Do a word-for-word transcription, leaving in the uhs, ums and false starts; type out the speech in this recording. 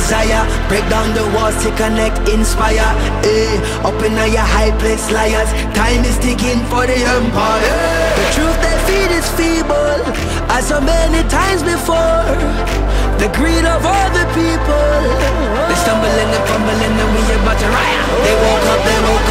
desire. Break down the walls to connect, inspire. Eh, up in your high place, liars. Time is ticking for the empire. The truth they feed is feeble, as so many times before. The greed of all the people. They stumble and they fumble and then we about to riot. They woke up, they woke